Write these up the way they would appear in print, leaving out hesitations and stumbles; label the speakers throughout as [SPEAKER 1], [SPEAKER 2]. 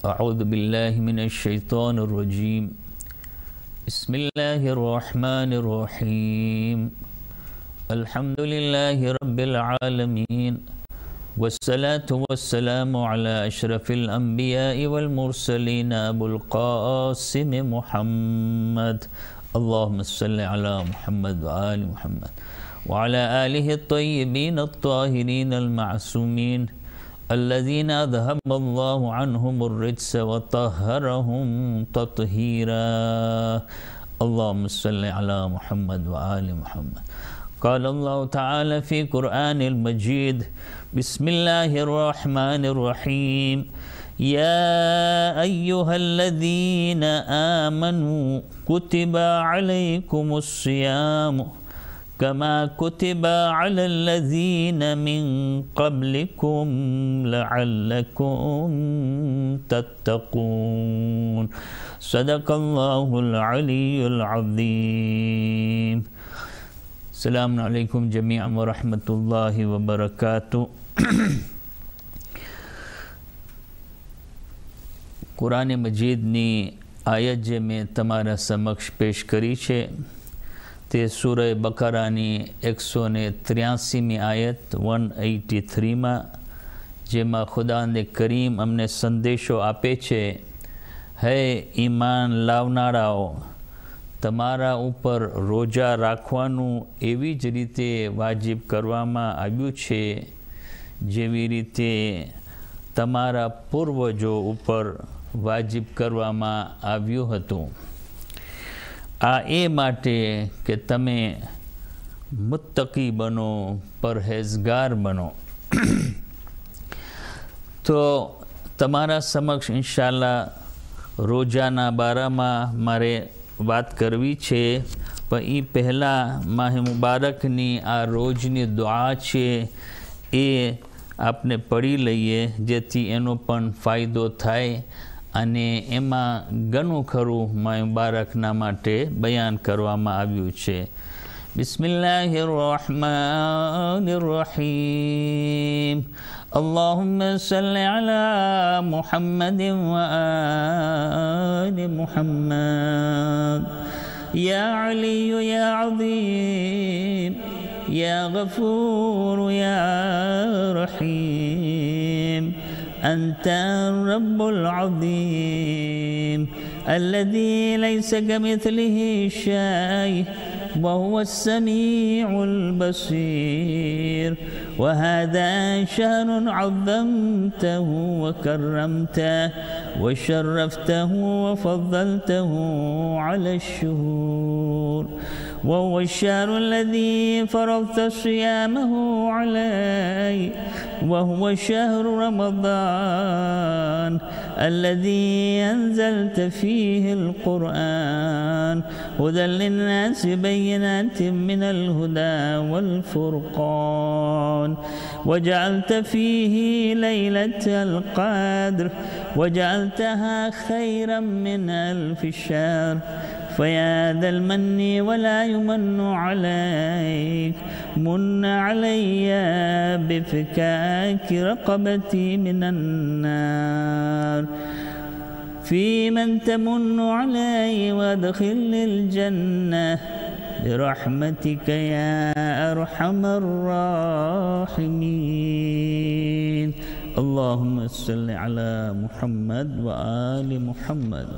[SPEAKER 1] أعوذ بالله من الشيطان الرجيم بسم الله الرحمن الرحيم الحمد لله رب العالمين والصلاة والسلام على أشرف الأنبياء والمرسلين أبو القاسم محمد اللهم صل على محمد وآل محمد وعلى آله الطيبين الطاهرين المعصومين الذين أذهب الله عنهم الرجس وطهرهم تطهيرا اللهم صل على محمد وآل محمد قال الله تعالى في قرآن المجيد بسم الله الرحمن الرحيم يا أيها الذين آمنوا كتب عليكم الصيام كما كتب على الذين من قبلكم لعلكم تتقون صدق الله العلي العظيم السلام عليكم جميعا ورحمة الله وبركاته कुरान मजीदनी आयत जे में तमारा समक्ष पेश करी छे ते सूरह बकरानी 183 आयत 183 में जेमा खुदा ने करीम अमने संदेशो आपे छे है ईमान लावनाराओ तमारा ऊपर रोजा राखवानुं एवी ज रीते वाजिब करवामां आव्युं छे जेवी रीते तमारा पूर्वजो ऊपर वाजिब करवामां आव्युं हतुं आ ए माटे के तमे मुत्तकी बनो परहेजगार बनो तो तमारा समक्ष इंशाअल्लाह रोजाना बारामां मारे बात करवी छे पण ई पहला माह मुबारकनी आ रोजनी दुआ छे ए आपने पढ़ी लईए जेथी एनो पण फायदो थाय अने एमा घणुं खरुं माह मुबारकना माटे बयान करवामां आव्युं छे बिस्मिल्लाहिर रहमानिर रहीम अल्लाहुम्म सल्लि अला मुहम्मदिन व आलि मुहम्मद या अली या अज़ीम या गफूर या रहीम أنت الرب العظيم الذي ليس كمثله شيء وهو السميع البصير وهذا شهر عظمته وكرمته وشرفته وفضلته على الشهور وهو الشهر الذي فرضت صيامه عليه وهو شهر رمضان الذي أنزلت فيه القرآن هدى للناس بينات من الهدى والفرقان وجعلت فيه ليلة القدر وجعلتها خيرا من ألف شهر فيا ذا المن ولا يمن عليك من علي بفكاك رقبتي من النار في من تمن علي وادخل الجنة برحمتك يا أرحم الراحمين اللهم صل على محمد وآل محمد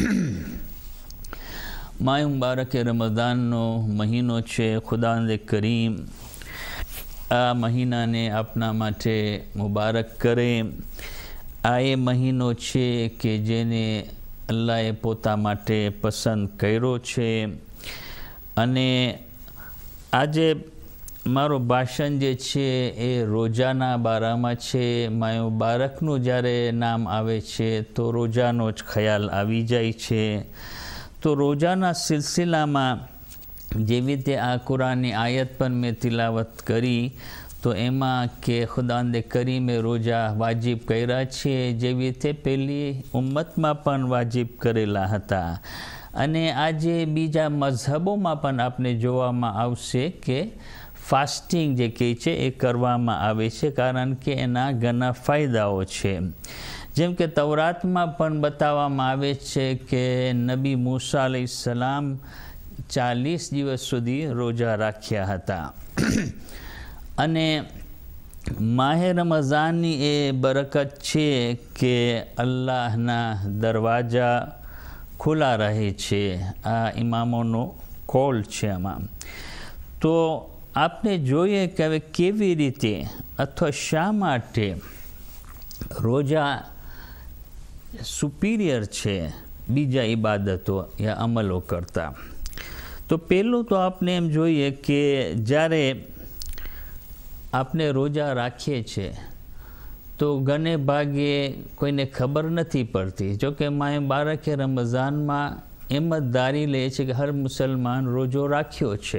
[SPEAKER 1] माह मुबारक रमज़ान नो महीनो छे खुदा ने करीम आ महीना ने अपना माटे मुबारक करे आ ए महीनो छे के जेने अल्लाहे पोता माटे पसंद कर्यो छे अने आजे मारो भाषण जे छे ए रोजाना बारामां छे माह मुबारकनुं ज्यारे नाम आवे छे तो रोजानो ज ख्याल आवी जाय छे तो रोजाना सिलसिला में जेवी रीते आ कुरानी आयत पर में तिलावत करी तो एमा के खुदा ने करीमे रोजा वाजिब कर्या छे जेवी रीते पहली उम्मत में पण वाजिब करेला हता अने आजे बीजा मजहबों में पण आपने जोवामां आवशे के फास्टिंग जे कहे छे ए करवामां आवे छे कारण के एना घणा फायदाओ छे જેમ કે તવરાતમાં પણ બતાવવામાં આવે છે કે નબી મૂસા અલૈહિસ્સલામ 40 દિવસ સુધી રોજા રાખ્યા હતા. અને માહે રમઝાનની એ બરકત છે કે અલ્લાહના દરવાજા ખુલ્લા રહે છે. આ ઇમામોનો કોલ છે આમાં. તો આપણે જોઈએ કે હવે કેવી રીતે અથવા શા માટે રોજા સુપિરિયર છે બીજા ઇબાદતો યા અમલો કરતાં. તો પહેલું તો આપણે એમ જોઈએ કે જ્યારે આપણે રોજા રાખીએ છીએ તો ઘણે ભાગે કોઈને ખબર નથી પડતી. જોકે માએ બારકે રમઝાનમાં એમ જ ધારી લે છે કે હર મુસલમાન રોજો રાખ્યો છે.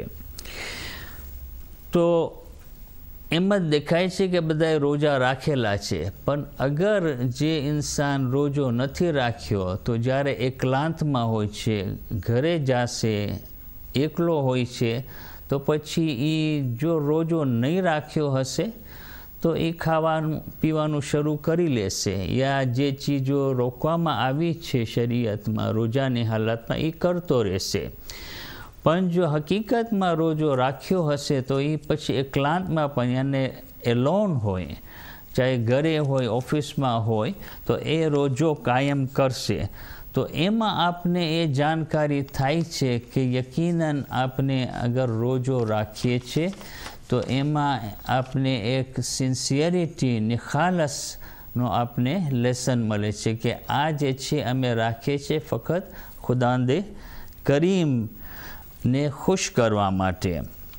[SPEAKER 1] તો એમ જ દેખાય છે કે બધાએ રોજા રાખેલા છે. પણ અગર જે ઇન્સાન રોજો નથી રાખ્યો તો જ્યારે એકાંતમાં હોય છે, ઘરે જશે, એકલો હોય છે, તો પછી એ જો રોજો નહીં રાખ્યો હશે તો એ ખાવાનું પીવાનું શરૂ કરી લેશે, યા જે ચીજો રોકવામાં આવી છે શરીયતમાં રોજાની હાલતમાં એ કરતો રહેશે. પણ જો હકીકતમાં રોજો રાખ્યો હશે તો એ પછી એકાંતમાં પણ યાને એલોન હોય, ચાહે ઘરે હોય, ઓફિસમાં હોય, તો એ રોજો કાયમ કરશે. તો એમાં આપને એ જાણકારી થાય છે કે યકીનન આપણે અગર રોજો રાખીએ છીએ તો એમાં આપને એક સિન્સિયરિટી, નિખાલસનો આપને લેસન મળે છે કે આ જે છે અમે રાખીએ છીએ ફક્ત ખુદાંદે કરીમને ખુશ કરવા માટે.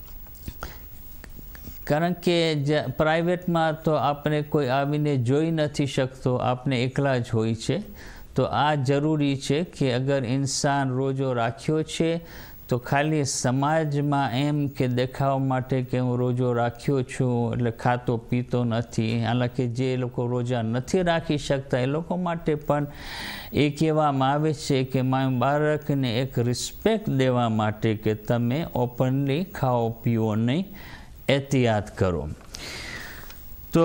[SPEAKER 1] કારણ કે પ્રાઇવેટમાં તો આપણે કોઈ આવીને જોઈ નથી શકતો, આપણે એકલા જ હોય છે. તો આ જરૂરી છે કે અગર ઇન્સાન રોજો રાખ્યો છે તો ખાલી સમાજમાં એમ કે દેખાવા માટે કે હું રોજો રાખ્યો છું એટલે ખાતો પીતો નથી, હાલાંકि જે લોકો રોજા નથી રાખી શકતા એ લોકો માટે પણ એ કહેવામાં આવે છે કે મા બાળકને એક રિસ્પેક્ટ દેવા માટે કે તમે ઓપનલી ખાઓ પીઓ નહીં, એહતિયાત કરો. તો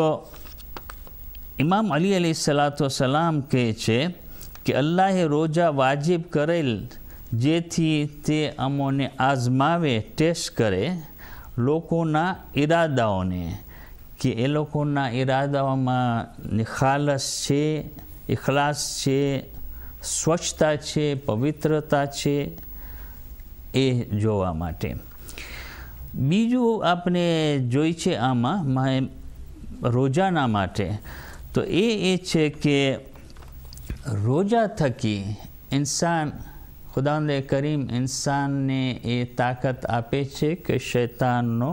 [SPEAKER 1] ઇમામ અલી અલૈહિસ્સલામ કહે છે કે અલ્લાહે રોજા વાજિબ કરેલ જેથી તે અમોને આઝમાવે, ટેસ્ટ કરે લોકોના ઈરાદાઓને કે એ લોકોના ઈરાદાઓમાં નિખાલસ છે, ઇખલાસ છે, સ્વચ્છતા છે, પવિત્રતા છે, એ જોવા માટે. બીજું આપણે જોઈ છે આમાં રોજાના માટે તો એ છે કે રોજા થકી ઇન્સાન, ખુદાવંદે કરીમ ઇન્સાનને એ તાકાત આપે છે કે શૈતાનનો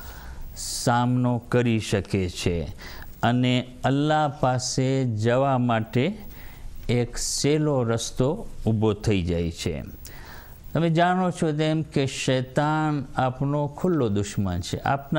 [SPEAKER 1] સામનો કરી શકે છે અને અલ્લાહ પાસે જવા માટે એક સહેલો રસ્તો ઊભો થઈ જાય છે. તમે જાણો છો તેમ કે શૈતાન આપનો ખુલ્લો દુશ્મન છે.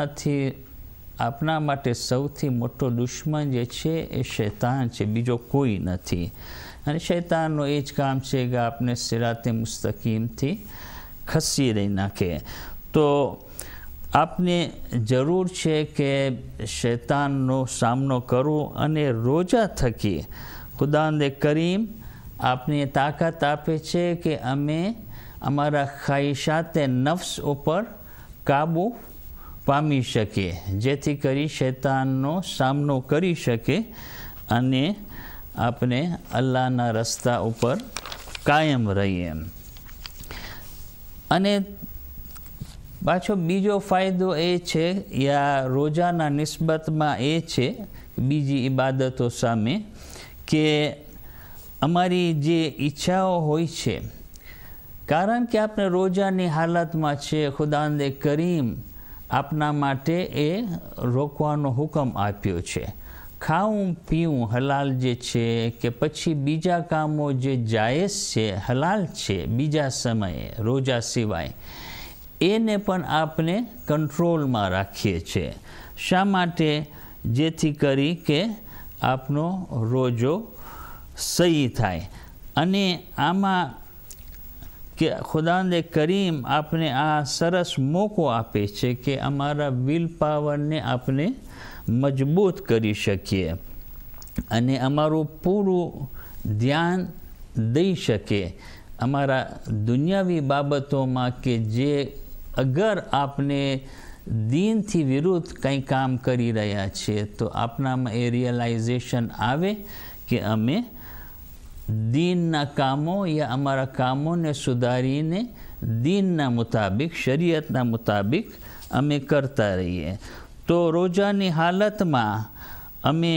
[SPEAKER 1] આપના માટે સૌથી મોટો દુશ્મન જે છે એ શૈતાન છે, બીજો કોઈ નથી. અને શૈતાનનો એ જ કામ છે કે આપને સિરાતે મુસ્તકીમથી ખસી નાખે. તો આપને જરૂર છે કે શૈતાનનો સામનો કરવો અને રોજા થકી ખુદાવંદે કરીમ આપને તાકાત આપે છે કે અમે અમારા ખ્વાહિશાતે નફ્સ ઉપર કાબૂ પામી શકીએ, જેથી કરી શૈતાનનો સામનો કરી શકે અને આપણે અલ્લાહના રસ્તા ઉપર કાયમ રહીએ. અને પાછો બીજો ફાયદો એ છે યા રોજાના નિસ્બતમાં એ છે બીજી ઇબાદતો સામે કે અમારી જે ઈચ્છાઓ હોય છે, કારણ કે આપણે રોજાની હાલતમાં છે, ખુદાવંદે કરીમ આપના માટે એ રોકવાનો હુકમ આપ્યો છે. ખાવું પીવું હલાલ જે છે કે પછી બીજા કામો જે જાયઝ છે, હલાલ છે બીજા સમયે રોજા સિવાય, એને પણ આપણે કંટ્રોલમાં રાખીએ છીએ. શા માટે? જેથી કરી કે આપનો રોજો સહી થાય. અને આમાં કે ખુદાવંદે કરીમ આપને આ સરસ મોકો આપે છે કે અમારા વિલ પાવરને આપણે મજબૂત કરી શકીએ. અને અમારું પૂરું ધ્યાન દઈ શકે અમારા દુનિયાવી બાબતોમાં કે જે અગર આપને દીનથી વિરુદ્ધ કંઈ કામ કરી રહ્યા છીએ તો આપણામાં એ રિયલાઇઝેશન આવે કે અમે દીનના કામો યા અમારા કામોને સુધારીને દીનના મુતાબિક શરીયતના મુતાબિક અમે કરતા રહીએ. તો રોજાની હાલતમાં અમે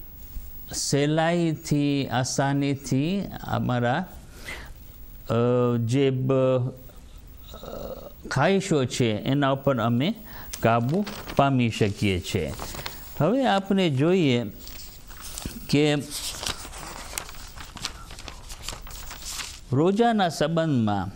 [SPEAKER 1] સહેલાઈથી આસાનીથી અમારા જે ખ્વાહિશો છે એના ઉપર અમે કાબૂ પામી શકીએ છીએ. હવે આપણે જોઈએ કે રોજાના સંબંધમાં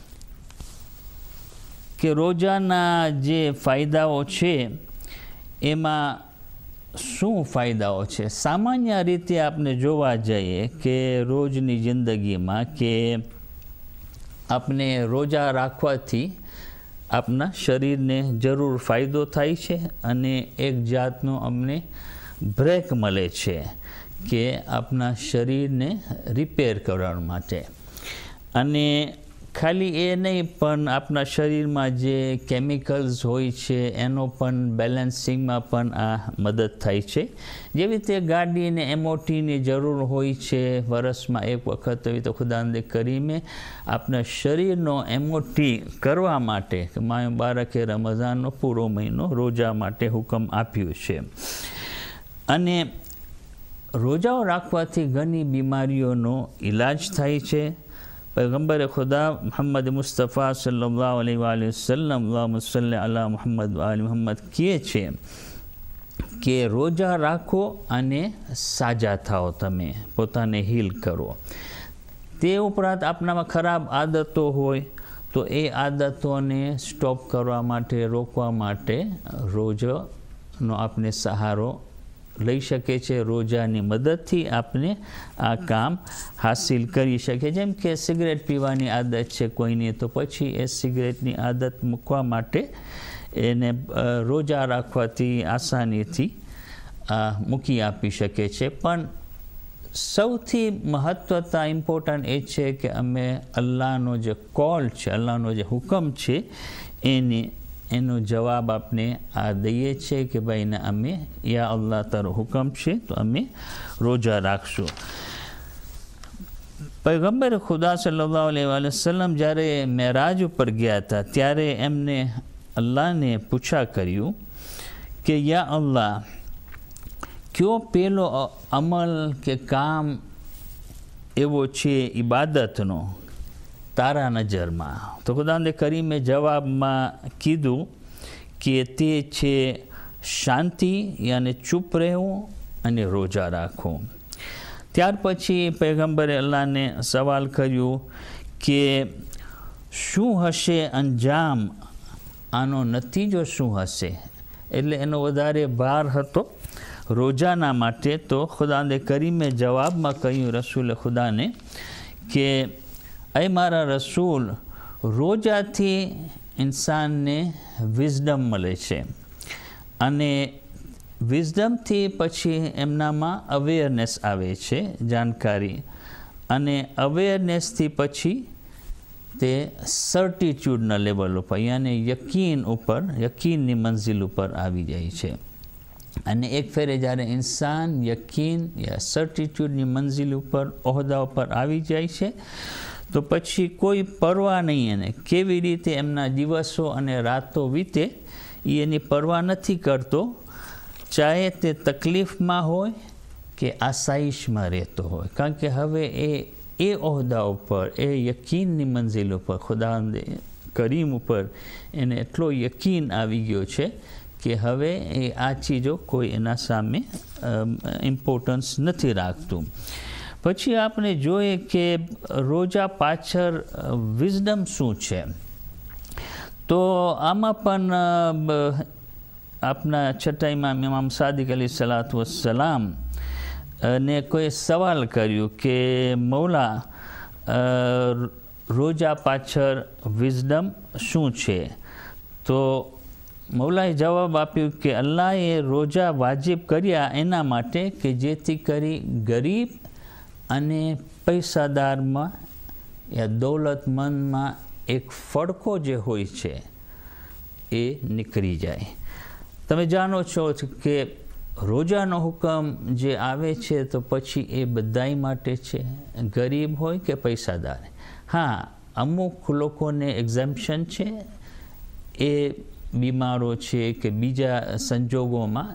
[SPEAKER 1] કે રોજાના જે ફાયદાઓ છે એમાં શું ફાયદાઓ છે. સામાન્ય રીતે આપણે જોવા જઈએ કે રોજની જિંદગીમાં કે આપણે રોજા રાખવાથી આપણા શરીરને જરૂર ફાયદો થાય છે અને એક જાતનો અમને બ્રેક મળે છે કે આપણા શરીરને રિપેર કરવા માટે. અને ખાલી એ નહીં પણ આપણા શરીરમાં જે કેમિકલ્સ હોય છે એનો પણ બેલેન્સિંગમાં પણ આ મદદ થાય છે. જેવી રીતે ગાડીને એમઓટીની જરૂર હોય છે વર્ષમાં એક વખત, એવી તો ખુદાવંદે કરીમે આપણા શરીરનો એમઓટી કરવા માટે માહ મુબારકે રમઝાનનો પૂરો મહિનો રોજા માટે હુકમ આપ્યું છે. અને રોજાઓ રાખવાથી ઘણી બીમારીઓનો ઈલાજ થાય છે. पैगंबर खुदा मोहम्मद मुस्तफ़ा सल्लल्लाहु अलैहि वसल्लम अल्लाहुम्मा सल्लि अला मुहम्मद व आलि मुहम्मद કહે છે કે રોજા રાખો અને સાજા થાઓ, તમે પોતાને હીલ કરો. તે ઉપરાંત આપણામાં ખરાબ આદતો હોય તો એ આદતોને સ્ટોપ કરવા માટે, રોકવા માટે રોજાનો આપણે સહારો લઈ શકે છે. રોજાની મદદથી આપણે આ કામ હાસિલ કરી શકે. જેમ કે સિગરેટ પીવાની આદત છે કોઈની, તો પછી એ સિગરેટની આદત મૂકવા માટે એને રોજા રાખવાથી આસાનીથી મૂકી આપી શકે છે. પણ સૌથી મહત્વતા ઇમ્પોર્ટન્ટ એ છે કે અમે અલ્લાહનો જે કોલ છે, અલ્લાહનો જે હુકમ છે એનો જવાબ આપને આ દઈએ છીએ કે ભાઈને અમે યા અલ્લાહ તારો હુકમ છે તો અમે રોજા રાખશું. પૈગંબર ખુદા સલ્લલ્લાહુ અલૈહિ વસલ્લમ જ્યારે મેરાજ ઉપર ગયા હતા ત્યારે એમને અલ્લાહને પૂછા કર્યું કે યા અલ્લાહ, કયો પેલો અમલ કે કામ એવો છે ઇબાદતનો તારા નજરમાં? તો ખુદાવંદે કરીમે જવાબમાં કીધું કે તે છે શાંતિ, યાને ચૂપ રહેવું અને રોજા રાખવું. ત્યાર પછી પૈગંબરે અલ્લાહને સવાલ કર્યું કે શું હશે અંજામ, આનો નતીજો શું હશે? એટલે એનો વધારે ભાર હતો રોજાના માટે. તો ખુદાવંદે કરીમે જવાબમાં કહ્યું રસૂલ ખુદાને કે અય મારા રસૂલ, રોજાથી ઇન્સાનને વિઝડમ મળે છે અને વિઝડમથી પછી એમનામાં અવેરનેસ આવે છે, જાણકારી, અને અવેરનેસથી પછી તે સર્ટિટ્યૂડના લેવલ ઉપર યાને યકીન ઉપર, યકીનની મંઝિલ ઉપર આવી જાય છે. અને એક ફેરે જ્યારે ઇન્સાન યકીન યા સર્ટિટ્યૂડની મંઝિલ ઉપર, ઓહદા ઉપર આવી જાય છે તો પછી કોઈ પરવા નહીં એને કેવી રીતે એમના દિવસો અને રાતો વીતે એ એની પરવા નથી કરતો, ચાહે તે તકલીફમાં હોય કે આસાઈશમાં રહેતો હોય. કારણ કે હવે એ ઓહદા ઉપર, એ યકીનની મંઝિલ ઉપર, ખુદાવંદે કરીમ ઉપર એને એટલો યકીન આવી ગયો છે કે હવે એ આ ચીજો કોઈ એના સામે ઇમ્પોર્ટન્સ નથી રાખતું. પછી આપણે જોઈએ કે રોજા પાછળ વિઝડમ શું છે. તો આમાં પણ આપના છઠ્ઠા ઇમામ સાદિક અલી સલાત વસલામ ને કોઈ સવાલ કર્યું કે મૌલા, રોજા પાછળ વિઝડમ શું છે? તો મૌલાએ જવાબ આપ્યો કે અલ્લાહે રોજા વાજિબ કર્યા એના માટે કે જેથી કરી ગરીબ અને પૈસાદારમાં યા દૌલતમંદમાં એક ફડકો જે હોય છે એ નીકળી જાય. તમે જાણો છો કે રોજાનો હુકમ જે આવે છે તો પછી એ બધાય માટે છે, ગરીબ હોય કે પૈસાદાર. હા, અમુક લોકોને એક્ઝેમ્પશન છે, એ બીમારો છે કે બીજા સંજોગોમાં,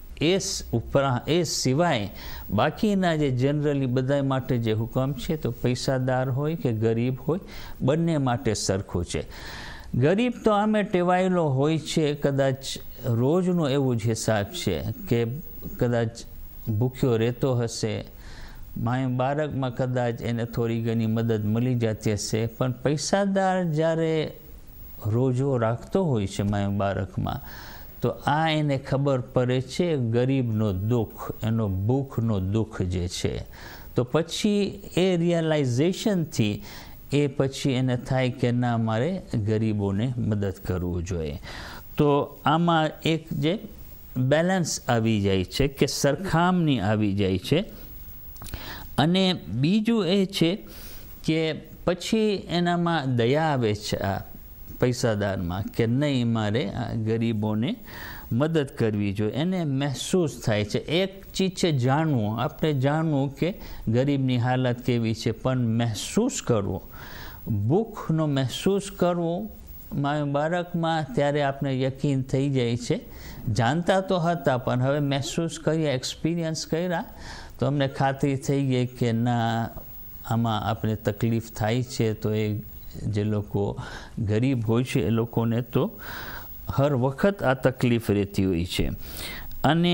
[SPEAKER 1] એ સિવાય બાકીના જે જનરલી બધા માટે જે હુકમ છે તો પૈસાદાર હોય કે ગરીબ હોય બંને માટે સરખું છે. ગરીબ તો આમે ટેવાયેલો હોય છે, કદાચ રોજનો એવું જ હિસાબ છે કે કદાચ ભૂખ્યો રહેતો હશે, માય બાળકમાં કદાચ એને થોડી ઘણી મદદ મળી જતી હશે, પણ પૈસાદાર જ્યારે રોજો રાખતો હોય છે માય બાળકમાં તો આ એને ખબર પડે છે ગરીબનો દુઃખ, એનો ભૂખનો દુઃખ જે છે. તો પછી એ રિયલાઇઝેશનથી એ પછી એને થાય કે ના, મારે ગરીબોને મદદ કરવું જોઈએ. તો આમાં એક જે બેલેન્સ આવી જાય છે કે સરખામણી આવી જાય છે. અને બીજું એ છે કે પછી એનામાં દયા આવે છે આ પૈસાદારમાં કે નહીં, મારે આ ગરીબોને મદદ કરવી જોઈએ. એને મહેસૂસ થાય છે. એક ચીજ છે જાણવું, આપણે જાણવું કે ગરીબની હાલત કેવી છે, પણ મહેસૂસ કરવું, ભૂખનો મહેસૂસ કરવું મારા બાળકમાં, ત્યારે આપણે યકીન થઈ જાય છે. જાણતા તો હતા પણ હવે મહેસૂસ કર્યા, એક્સપિરિયન્સ કર્યા તો અમને ખાતરી થઈ ગઈ કે ના, આમાં આપણે તકલીફ થાય છે. તો એ જે લોકો ગરીબ હોય છે એ લોકોને તો હર વખત આ તકલીફ રહેતી હોય છે. અને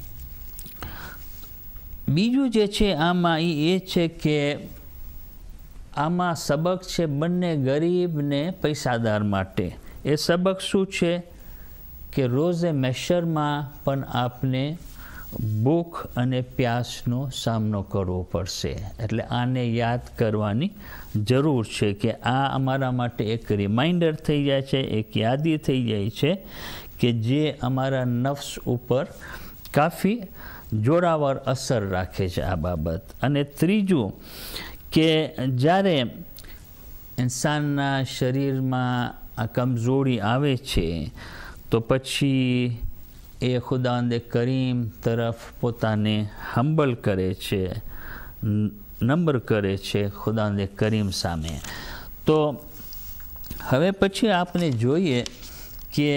[SPEAKER 1] બીજું જે છે આમાં એ છે કે આમાં સબક છે બંને ગરીબ ને પૈસાદાર માટે. એ સબક શું છે કે રોઝે મહેશરમાં પણ આપને ભૂખ અને પ્યાસનો સામનો કરવો પડશે. એટલે આને યાદ કરવાની જરૂર છે કે આ અમારા માટે એક રિમાઇન્ડર થઈ જાય છે, એક યાદી થઈ જાય છે કે જે અમારા નફ્સ ઉપર કાફી જોરાવર અસર રાખે છે આ બાબત. અને ત્રીજું કે જ્યારે ઇન્સાનના શરીરમાં આ કમજોરી આવે છે તો પછી એ ખુદાવંદે કરીમ તરફ પોતાને હમ્બલ કરે છે, નમ્ર કરે છે ખુદાવંદે કરીમ સામે. તો હવે પછી આપણે જોઈએ કે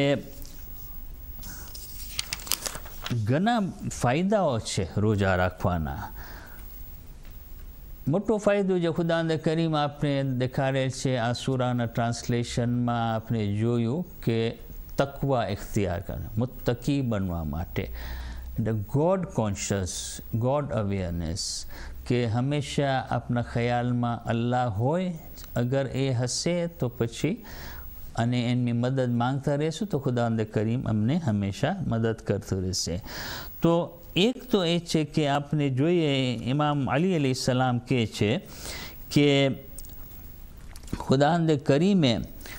[SPEAKER 1] ઘણા ફાયદાઓ છે રોજા રાખવાના. મોટો ફાયદો જે ખુદાવંદે કરીમ આપણે દેખાડેલ છે આ સૂરાના ટ્રાન્સલેશનમાં આપણે જોયું કે તકવા ઇખ્તિયાર કરે, મુત્તકી બનવા માટે, ગોડ કોન્શિયસ, ગોડ અવેરનેસ, કે હંમેશા આપણા ખ્યાલમાં અલ્લાહ હોય. અગર એ હશે તો પછી અને એની મદદ માંગતા રહેશું તો ખુદાવંદે કરીમ અમને હંમેશા મદદ કરતું રહેશે. તો એક તો એ છે કે આપણે જોઈએ ઇમામ અલી અલૈહિસ્સલામ કહે છે કે ખુદાવંદે કરીમે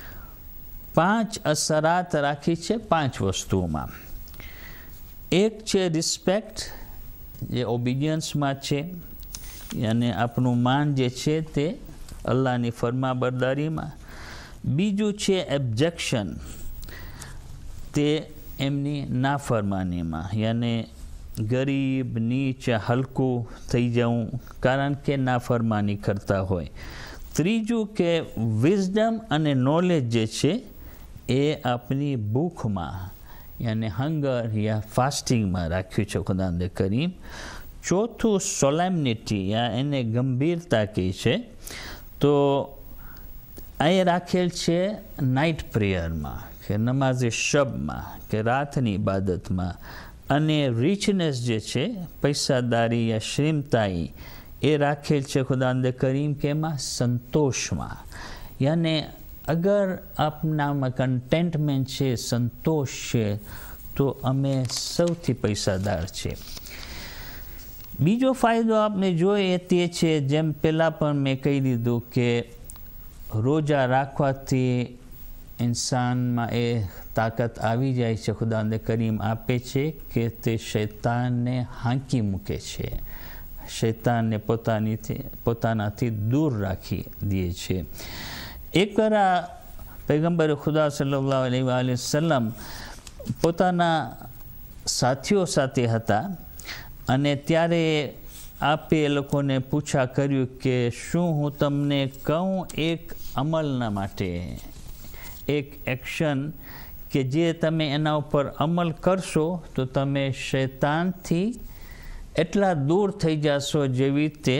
[SPEAKER 1] 5 અસરાત રાખી છે 5 વસ્તુઓમાં. એક છે રિસ્પેક્ટ, જે ઓબિડિયન્સમાં છે, અને આપણું માન જે છે તે અલ્લાહની ફરમાબરદારીમાં. બીજું છે એબ્જેક્શન, તે એમની નાફરમાનીમાં, યાને ગરીબ, નીચ, હલકું થઈ જવું કારણ કે નાફરમાની કરતા હોય. ત્રીજું કે વિઝડમ અને નોલેજ જે છે એ આપણી ભૂખમાં યાને હંગર યા ફાસ્ટિંગમાં રાખ્યું છે ખુદાવંદે કરીમ. ચોથું સોલેમનિટી, યા એને ગંભીરતા કહે છે, તો એ રાખેલ છે નાઇટ પ્રેયરમાં કે નમાઝે શબમાં કે રાતની ઇબાદતમાં. અને રિચનેસ જે છે પૈસાદારી યા શ્રીમતાઈ એ રાખેલ છે ખુદાવંદે કરીમ કે એમાં સંતોષમાં. યાને અગર આપનામાં કન્ટેન્ટમેન્ટ છે, સંતોષ છે, તો અમે સૌથી પૈસાદાર છે. બીજો ફાયદો આપણે જોઈએ તે છે, જેમ પહેલાં પણ મેં કહી દીધું કે રોજા રાખવાથી ઇન્સાનમાં એ તાકાત આવી જાય છે, ખુદાવંદ કરીમ આપે છે કે તે શૈતાનને હાંકી મૂકે છે, શૈતાનને પોતાનાથી દૂર રાખી દે છે. એકવાર પૈગંબર ખુદા સલ્લલ્લાહુ અલૈહિ વસલ્લમ પોતાના સાથીઓ સાથે હતા અને ત્યારે આપે એ લોકોને પૂછા કર્યું કે શું હું તમને કહું એક અમલના માટે, એક એક્શન કે જે તમે એના ઉપર અમલ કરશો તો તમે શૈતાનથી એટલા દૂર થઈ જશો જેવી રીતે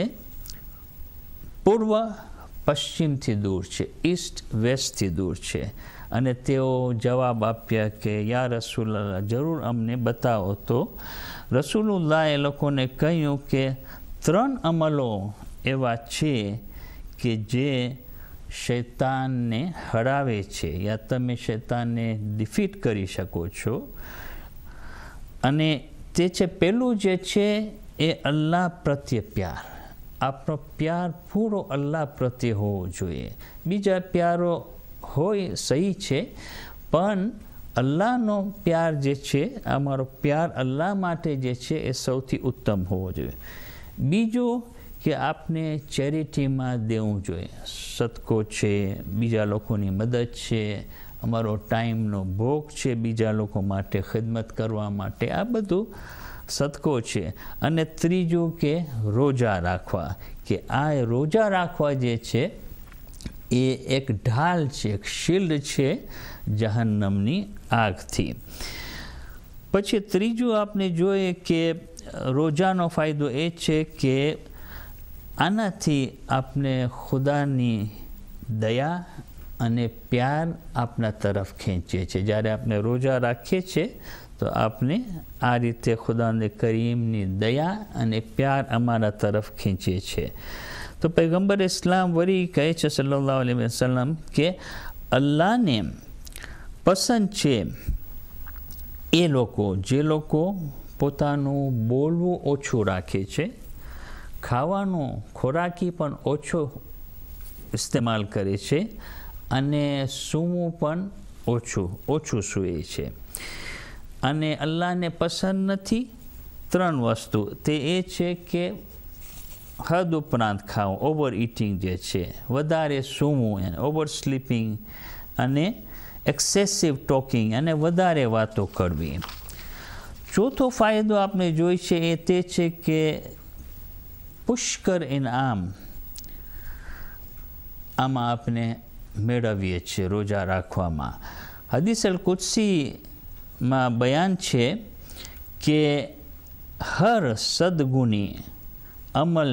[SPEAKER 1] પૂર્વ પશ્ચિમથી દૂર છે, ઈસ્ટ વેસ્ટથી દૂર છે. અને તેઓ જવાબ આપ્યા કે યા રસૂલલ્લાહ, જરૂર અમને બતાવો. તો રસૂલુલ્લાહ એ લોકોને કહ્યું કે 3 અમલો એવા છે કે જે શૈતાનને હરાવે છે, યા તમે શૈતાનને ડિફીટ કરી શકો છો. અને તે છે, પહેલું જે છે એ અલ્લાહ પ્રત્યે પ્યાર. આપણો પ્યાર પૂરો અલ્લાહ પ્રત્યે હોવો જોઈએ. બીજા પ્યારો હોય સહી છે, પણ અલ્લાહનો પ્યાર જે છે, અમારો પ્યાર અલ્લાહ માટે જે છે એ સૌથી ઉત્તમ હોવો જોઈએ. બીજું કે આપને ચેરિટીમાં દેવું જોઈએ, સદકો છે, બીજા લોકોની મદદ છે, અમારો ટાઈમનો ભોગ છે, બીજા લોકો માટે ખિદમત કરવા માટે, આ બધું સદકો છે. અને ત્રીજું કે રોજા રાખવા, કે આ રોજા રાખવા જે છે એ એક ઢાલ છે, એક શિલ્ડ છે જહન્નમની આગથી. પછી ત્રીજું આપણે જોઈએ કે રોજાનો ફાયદો એ છે કે આનાથી આપણે ખુદાની દયા અને પ્યાર આપણા તરફ ખેંચીએ છીએ. જ્યારે આપણે રોજા રાખીએ છીએ તો આપણે આ રીતે ખુદાને કરીમની દયા અને પ્યાર અમારા તરફ ખેંચીએ છીએ. તો પૈગંબર ઇસ્લામ વળી કહે છે સલ્લલ્લાહુ અલૈહિ વસલ્લમ કે અલ્લાહને પસંદ છે એ લોકો જે લોકો પોતાનું બોલવું ઓછું રાખે છે, ખાવાનું ખોરાકી પણ ઓછો ઇસ્તેમાલ કરે છે, અને સૂવું પણ ઓછું સૂવે છે. અને અલ્લાહને પસંદ નથી 3 વસ્તુ, તે એ છે કે હદ ઉપરાંત ખાવું, ઓવર ઇટિંગ જે છે, વધારે સૂવું, ઓવર સ્લીપિંગ, અને એક્સેસિવ ટોકિંગ, અને વધારે વાતો કરવી. ચોથો ફાયદો આપણે જોઈ છે એ તે છે કે પુષ્કર ઇનામ આમાં આપણે મેળવીએ છીએ રોજા રાખવામાં. હદીસ અલ કુદસીમાં બયાન છે કે હર સદગુની અમલ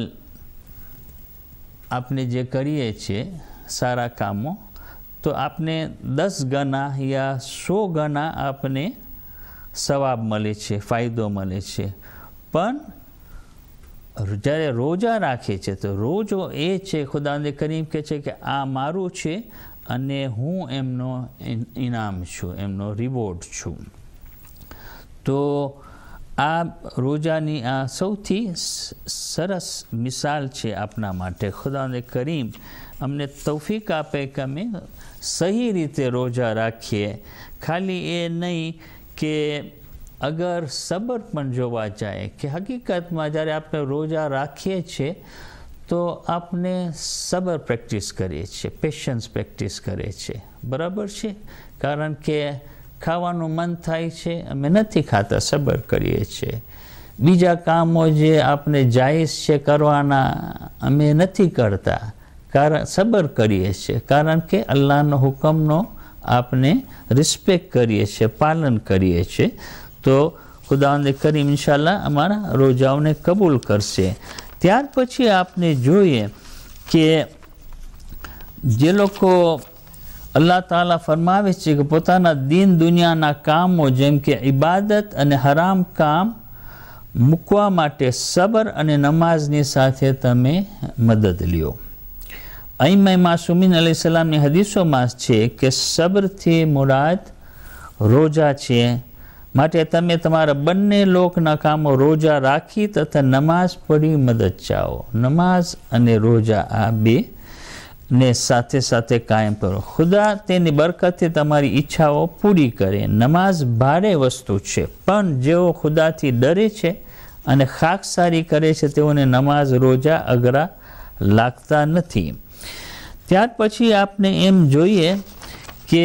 [SPEAKER 1] આપણે જે કરીએ છીએ સારા કામો, તો આપણે 10 ગણા યા 100 ગણા આપણે સવાબ મળે છે, ફાયદો મળે છે. પણ જ્યારે રોજા રાખે છે તો રોજો એ છે, ખુદાવંદ કરીમ કહે છે કે આ મારું છે અને હું એમનો ઇનામ છું, એમનો રિવોર્ડ છું. તો આ રોજાની આ સૌથી સરસ મિસાલ છે આપણા માટે. ખુદાવંદ કરીમ અમને તૌફીક આપે કે અમે સહી રીતે રોજા રાખીએ. ખાલી એ નહીં કે અગર સબર પણ જોવા જાય કે હકીકતમાં જ્યારે આપણે રોજા રાખીએ છીએ તો આપણે સબર પ્રેક્ટિસ કરીએ છીએ, પેશન્સ પ્રેક્ટિસ કરીએ છીએ, બરાબર છે. કારણ કે ખાવાનું મન થાય છે, અમે નથી ખાતા, સબર કરીએ છીએ. બીજા કામો જે આપણે જાયઝ છે કરવાના, અમે નથી કરતા, સબર કરીએ છીએ. કારણ કે અલ્લાહનો હુકમનો આપણે રિસ્પેક્ટ કરીએ છીએ, પાલન કરીએ છીએ. તો ખુદાવંદ કરીમ ઇન્શાલ્લાહ અમારા રોજાઓને કબૂલ કરશે. ત્યાર પછી આપણે જોઈએ કે જે લોકો અલ્લાહ તાલા ફરમાવે છે કે પોતાના દીન દુનિયાના કામો જેમ કે ઇબાદત અને હરામ કામ મૂકવા માટે સબર અને નમાઝની સાથે તમે મદદ લ્યો. અઈમ્મા માસૂમીન અલૈહિસ્સલામની હદીસોમાં છે કે સબરથી મુરાદ રોજા છે. માટે તમે તમારા બંને લોકના કામો રોજા રાખી તથા નમાઝ પઢી મદદ ચાહો. નમાઝ અને રોજા આ બે ને સાથે સાથે કાયમ કરો. ખુદા તેની બરકતથી તમારી ઈચ્છાઓ પૂરી કરે. નમાઝ ભારે વસ્તુ છે, પણ જેઓ ખુદાથી ડરે છે અને ખાકસારી કરે છે તેઓને નમાઝ રોજા અઘરા લાગતા નથી. ત્યાર પછી આપણે એમ જોઈએ કે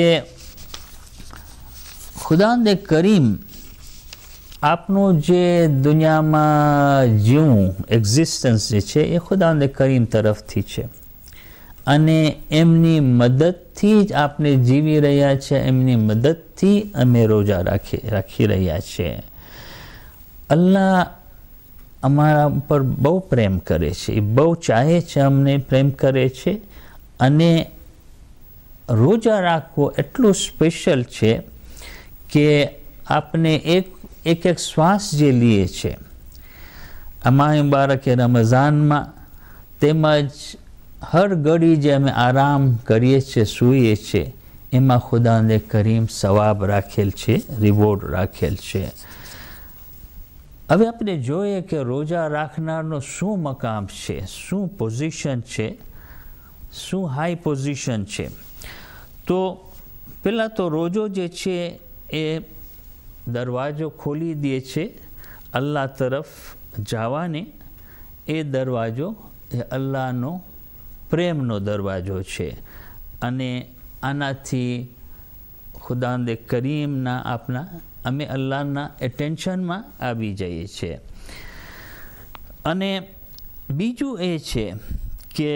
[SPEAKER 1] ખુદાવંદે કરીમ આપનું જે દુનિયામાં જીવવું એક્ઝિસ્ટન્સ જે છે એ ખુદાવંદે કરીમ તરફથી છે અને એમની મદદથી જ આપણે જીવી રહ્યા છે. એમની મદદથી અમે રોજા રાખી રહ્યા છીએ. અલ્લાહ અમારા ઉપર બહુ પ્રેમ કરે છે, એ બહુ ચાહે છે, અમને પ્રેમ કરે છે. અને રોજા રાખવો એટલું સ્પેશિયલ છે કે આપણે એક શ્વાસ જે લઈએ છે આ માહ મુબારક રમઝાનમાં, તેમજ હર ઘડી જે અમે આરામ કરીએ છીએ, સૂઈએ છીએ, એમાં ખુદાવંદે કરીમ સવાબ રાખેલ છે, રિવોર્ડ રાખેલ છે. હવે આપણે જોઈએ કે રોજા રાખનારનો શું મકામ છે, શું પોઝિશન છે, શું હાઈ પોઝિશન છે. તો પહેલાં તો રોજો જે છે એ દરવાજો ખોલી દે છે અલ્લાહ તરફ જવાને. એ દરવાજો એ અલ્લાહનો પ્રેમનો દરવાજો છે અને આનાથી ખુદાવંદે કરીમના અમે અલ્લાહના એટેન્શનમાં આવી જઈએ છીએ. અને બીજું એ છે કે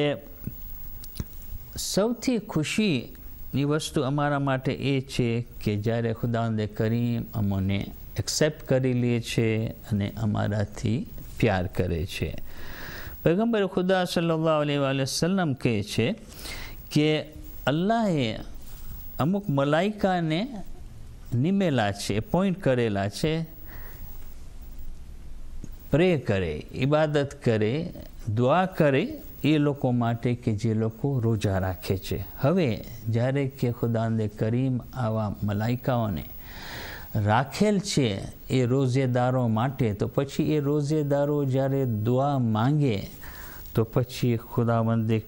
[SPEAKER 1] સૌથી ખુશીની વસ્તુ અમારા માટે એ છે કે જ્યારે ખુદાવંદે કરીમ અમને એક્સેપ્ટ કરી લે છે અને અમારાથી પ્યાર કરે છે. પૈગંબર ખુદા સલ્લલ્લાહુ અલૈહિ વસલ્લમ કહે છે કે અલ્લાહે અમુક મલાઈકાને નિમેલા છે, એપોઇન્ટ કરેલા છે, પ્રે કરે, ઇબાદત કરે, દુઆ કરે એ લોકો માટે કે જે લોકો રોજા રાખે છે. હવે જ્યારે કે ખુદાવંદે કરીમ આવા મલાઈકાઓને રાખેલ છે એ રોઝેદારો માટે, તો પછી એ રોઝેદારો જ્યારે દુઆ માંગે તો પછી ખુદાવંદે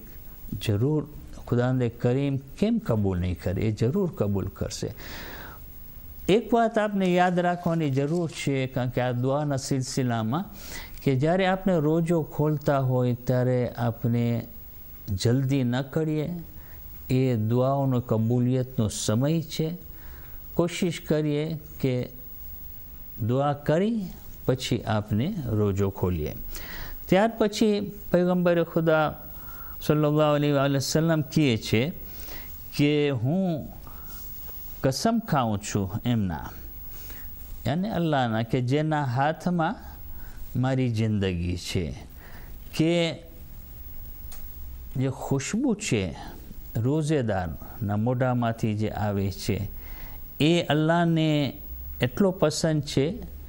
[SPEAKER 1] કરીમ કેમ કબૂલ નહીં કરે? એ જરૂર કબૂલ કરશે. એક વાત આપને યાદ રાખવાની જરૂર છે, કારણ કે આ દુઆના સિલસિલામાં કે જ્યારે આપણે રોજો ખોલતા હોય ત્યારે આપણે જલ્દી ન કરીએ. એ દુઆઓનો કબૂલિયતનો સમય છે. કોશિશ કરીએ કે દુઆ કરી પછી આપણે રોજો ખોલીએ. ત્યાર પછી પૈગંબર ખુદા સલ્લલ્લાહુ અલૈહિ વસલ્લમ કહે છે કે હું કસમ ખાઉં છું એમના, યાને અલ્લાહના, કે જેના હાથમાં મારી જિંદગી છે, કે જે ખુશ્બુ છે રોઝેદારના મોઢામાંથી જે આવે છે એ અલ્લાહને એટલો પસંદ છે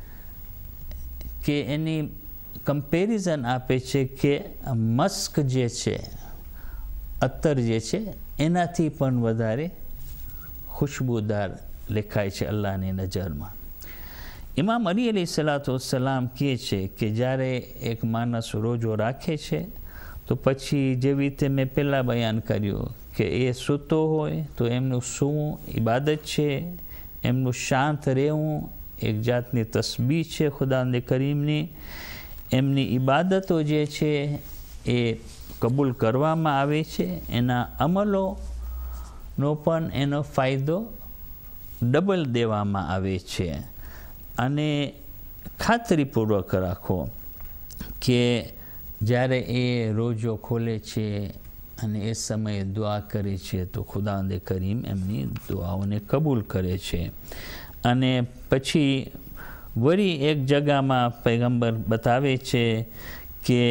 [SPEAKER 1] કે એની કમ્પેરિઝન આપે છે કે મસ્ક જે છે, અત્તર જે છે, એનાથી પણ વધારે ખુશ્બુદાર લેખાય છે અલ્લાહની નજરમાં. ઇમામ અલી અલૈહિસ્સલામ કહે છે કે જ્યારે એક માણસ રોજો રાખે છે તો પછી જેવી રીતે મેં પહેલાં બયાન કર્યું કે એ સૂતો હોય તો એમનું સૂવું ઇબાદત છે, એમનું શાંત રહેવું એક જાતની તસ્બીહ છે ખુદાવંદે કરીમની. એમની ઇબાદતો જે છે એ કબૂલ કરવામાં આવે છે, એના અમલોનો પણ એનો ફાયદો ડબલ દેવામાં આવે છે. અને ખાતરીપૂર્વક રાખો કે જ્યારે એ રોજો ખોલે છે અને એ સમયે દુઆ કરે છે તો ખુદાવંદે કરીમ એમની દુઆઓને કબૂલ કરે છે. અને પછી વળી એક જગામાં પૈગંબર બતાવે છે કે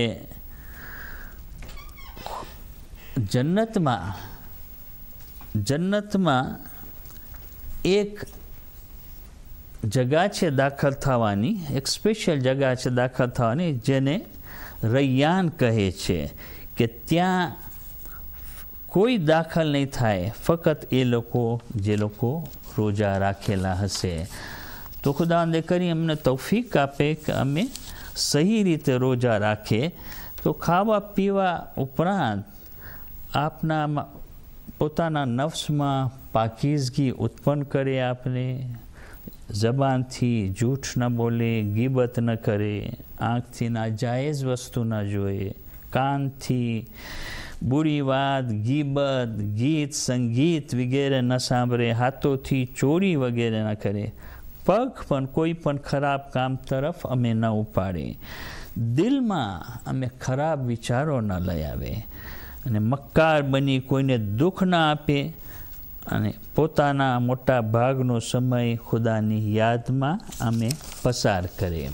[SPEAKER 1] જન્નતમાં એક જગા છે દાખલ થવાની, એક સ્પેશિયલ જગા છે દાખલ થવાની જેને રૈયાન કહે છે, કે ત્યાં કોઈ દાખલ નહીં થાય ફક્ત એ લોકો જે લોકો રોજા રાખેલા હશે. તો ખુદાવંદે કરી અમને તૌફીક આપે કે અમે સહી રીતે રોજા રાખીએ. તો ખાવા પીવા ઉપરાંત આપના પોતાના નફ્સમાં પાકીઝગી ઉત્પન્ન કરે, આપને જબાનથી જૂઠ ન બોલે, ગીબત ન કરે, આંખથી નાજાયઝ વસ્તુ ન જોઈએ, કાનથી બુરી વાત, ગીબત, ગીત, સંગીત વગેરે ન સાંભળે, હાથોથી ચોરી વગેરે ન કરે, પગ પણ કોઈ પણ ખરાબ કામ તરફ અમે ન ઉપાડે, દિલમાં અમે ખરાબ વિચારો ન લઈ આવે, અને મક્કાર બની કોઈને દુઃખ ન આપે, અને પોતાના મોટા ભાગનો સમય ખુદાની યાદમાં અમે પસાર કરીએ.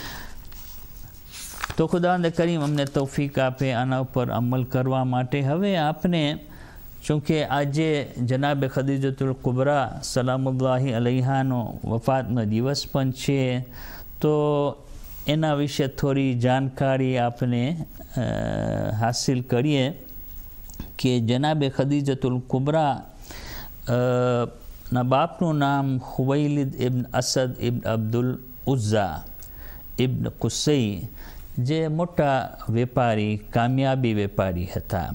[SPEAKER 1] તો ખુદાવંદ કરીમ અમને તૌફીક આપે આના ઉપર અમલ કરવા માટે. હવે આપણે ચૂંકે આજે જનાબ ખદીજતુલ કુબરા સલામુલ્લાહી અલૈહાનો વફાતનો દિવસ પણ છે, તો એના વિશે થોડી જાણકારી આપણે હાસિલ કરીએ કે જનાબ ખદીજતુલ કુબરા ના બાપનું નામ હુવૈલિદ ઇબ્ન અસદ ઇબ્ન અબ્દુલ ઉઝ્ઝા ઇબ્ન કુસૈ, જે મોટા વેપારી, કામયાબી વેપારી હતા.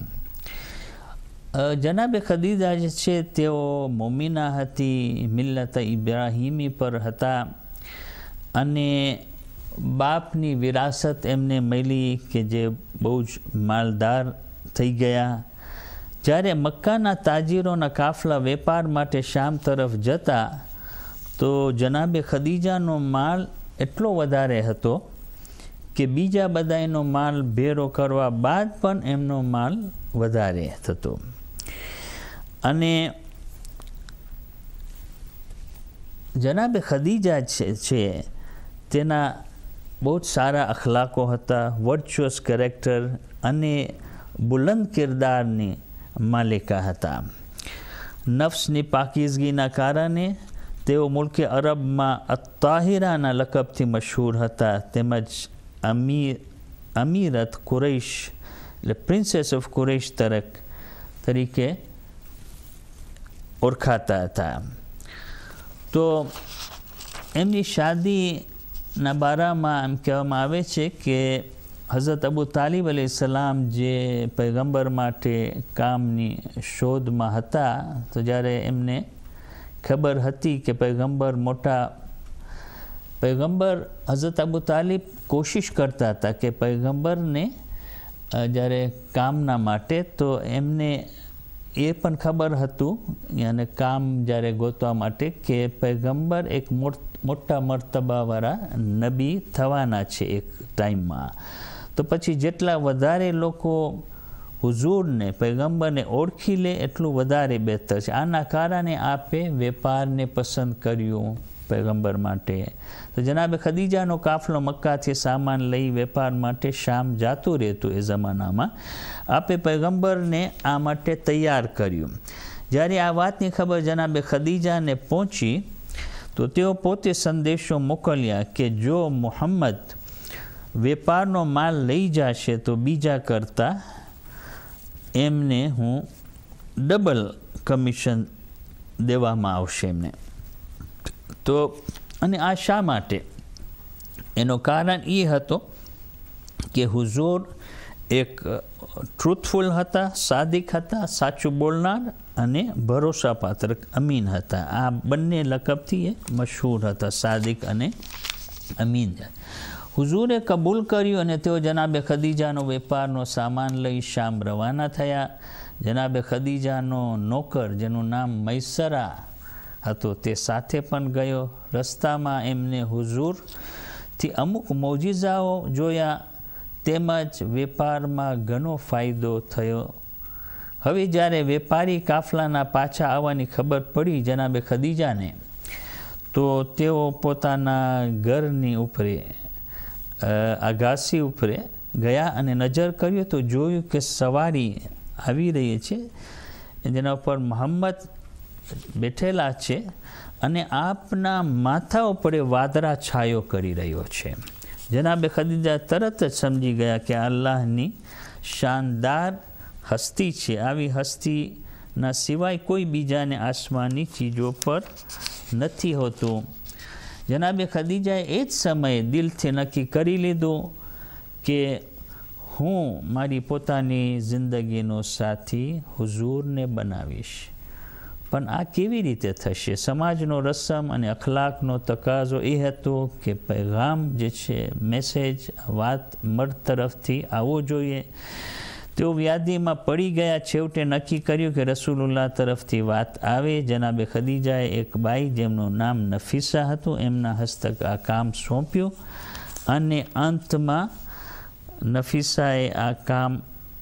[SPEAKER 1] જનાબે ખદીજા જે છે તેઓ મોમિના હતી, મિલ્લત ઇબ્રાહીમી પર હતા, અને બાપની વિરાસત એમને મળી કે જે બહુ જ માલદાર થઈ ગયા. જ્યારે મક્કાના તાજીરોના કાફલા વેપાર માટે શામ તરફ જતા, તો જનાબે ખદીજાનો માલ એટલો વધારે હતો કે બીજા બધાનો માલ ભેરો કરવા બાદ પણ એમનો માલ વધારે થતો. અને જનાબે ખદીજા છે તેના બહુ જ સારા અખલાકો હતા, વર્ચ્યુઅસ કેરેક્ટર અને બુલંદ કિરદારની માલિકા હતા. નફ્સની પાકીઝગીના કારણે તેઓ મુલ્કે અરબમાં અત્તાહિરાના લકબથી મશહૂર હતા, તેમજ અમીરત કુરૈશ એટલે પ્રિન્સેસ ઓફ કુરૈશ તરીકે ઓળખાતા હતા. તો એમની શાદીના બારામાં એમ કહેવામાં આવે છે કે હઝરત અબુ તાલિબ અલૈહિસ્સલામ જે પૈગંબર માટે કામની શોધમાં હતા, તો જ્યારે એમને ખબર હતી કે પૈગંબર હઝરત અબુ તાલિબ કોશિશ કરતા હતા કે પૈગંબરને જ્યારે કામના માટે, તો એમને એ પણ ખબર હતું અને કામ જ્યારે ગોતવા માટે કે પૈગંબર એક મોટા મર્તબાવાળા નબી થવાના છે એક ટાઈમમાં, તો પછી જેટલા વધારે લોકો હુઝૂરને પૈગંબરને ઓળખી લે એટલું વધારે બહેતર છે. આના કારણે આપે વેપારને પસંદ કર્યું પૈગંબર માટે. તો જનાબ ખદીજાનો કાફલો મક્કાથી સામાન લઈ વેપાર માટે શામ જાતું રહેતું. એ જમાનામાં આપે પૈગંબરને આ માટે તૈયાર કર્યું. જ્યારે આ વાતની ખબર જનાબ ખદીજાને પહોંચી, તો તેઓ પોતે સંદેશો મોકલ્યા કે જો મુહમ્મદ વેપારનો માલ લઈ જશે તો બીજા કરતાં એમને હું ડબલ કમિશન દેવામાં આવશે એમને. તો અને આ શા માટે? એનો કારણ એ હતો કે હુઝૂર એક ટ્રુથફુલ હતા, સાદિક હતા, સાચું બોલનાર અને ભરોસાપાત્ર અમીન હતા. આ બંને લકબથી એ મશહૂર હતા, સાદિક અને અમીન. હુઝૂરે કબૂલ કર્યું અને તેઓ જનાબે ખદીજાનો વેપારનો સામાન લઈ શામ રવાના થયા. જનાબે ખદીજાનો નોકર જેનું નામ મૈસરા હતો તે સાથે પણ ગયો. રસ્તામાં એમને હુઝૂરથી અમુક મોજીઝાઓ જોયા, તેમજ વેપારમાં ઘણો ફાયદો થયો. હવે જ્યારે વેપારી કાફલાના પાછા આવવાની ખબર પડી જનાબે ખદીજાને, તો તેઓ પોતાના ઘરની ઉપરે અગાસી ઉપરે ગયા અને નજર કર્યો તો જોયું કે સવારી આવી રહી છે, જેના ઉપર મોહમ્મદ બેઠેલા છે અને આપના માથા ઉપર વાદળા છાયો કરી રહ્યો છે. જનાબે ખદીજા તરત જ સમજી ગયા કે અલ્લાહની શાનદાર હસ્તી છે. આવી હસ્તીના સિવાય કોઈ બીજાને આસમાની ચીજો પર નથી હોતું. જનાબે ખદીજાએ એ જ સમયે દિલથી નક્કી કરી લીધું કે હું મારી પોતાની જિંદગીનો સાથી હુઝુરને બનાવીશ. પણ આ કેવી રીતે થશે? સમાજનો રસમ અને અખલાકનો તકાજો એ હતો કે પૈગામ જે છે, મેસેજ, વાત મર્દ તરફથી આવવો જોઈએ. તેઓ વ્યાધિમાં પડી ગયા. છેવટે નક્કી કર્યું કે રસૂલુલ્લાહ તરફથી વાત આવે. જનાબે ખદીજાએ એક બાઈ જેમનું નામ નફીસા હતું એમના હસ્તક આ કામ સોંપ્યું અને અંતમાં નફીસાએ આ કામ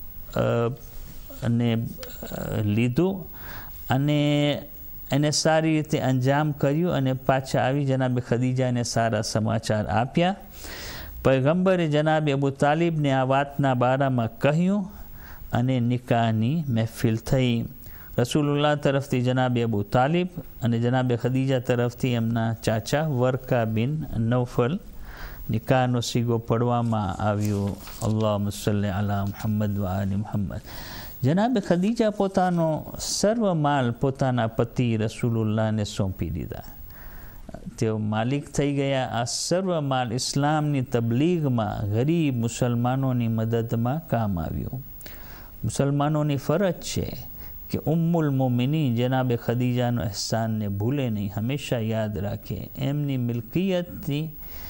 [SPEAKER 1] લીધું અને એને સારી રીતે અંજામ કર્યું અને પાછા આવી જનાબે ખદીજાને સારા સમાચાર આપ્યા. પૈગંબરે જનાબે અબુ તાલિબને આ વાતના બારામાં કહ્યું અને નિકાહની મહેફિલ થઈ. રસૂલુલ્લાહ તરફથી જનાબે અબુ તાલિબ અને જનાબે ખદીજા તરફથી એમના ચાચા વરકા બિન નૌફલ નિકાહનો સીગો પડવામાં આવ્યો. અલ્લાહુમ્મા સલ્લી અલા મુહમ્મદ વ આલી મુહમ્મદ. જનાબે ખદીજા પોતાનો સર્વ માલ પોતાના પતિ રસૂલુલ્લાહને સોંપી દીધા. તેઓ માલિક થઈ ગયા. આ સર્વ માલ ઇસ્લામની તબલીગમાં ગરીબ મુસલમાનોની મદદમાં કામ આવ્યું. મુસલમાનોની ફરજ છે કે ઉમ્મુલ મોમિનીન જનાબે ખદીજાનો અહેસાનને ભૂલે નહીં, હંમેશા યાદ રાખે. એમની મિલકિયતથી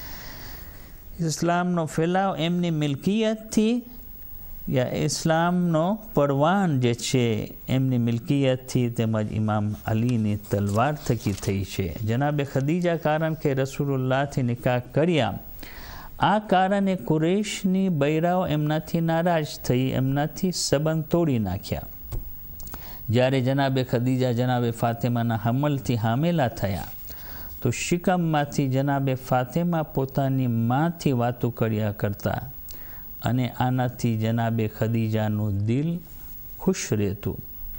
[SPEAKER 1] ઇસ્લામનો ફેલાવ, એમની મિલકિયતથી યા ઇસ્લામનો પરવાન જે છે એમની મિલકિયતથી તેમજ ઇમામ અલીની તલવાર થકી થઈ છે. જનાબે ખદીજા કારણ કે રસૂલુલ્લાહથી નિકાહ કર્યા, આ કારણે કુરૈશની બૈરાઓ એમનાથી નારાજ થઈ, એમનાથી સંબંધ તોડી નાખ્યા. જ્યારે જનાબે ખદીજા જનાબે ફાતેમાના હમલથી હામેલા થયા તો શિકમમાંથી જનાબે ફાતેમા પોતાની માથી વાતો કર્યા કરતા અને આનાથી જનાબે ખદીજાનું દિલ ખુશ રહેતું.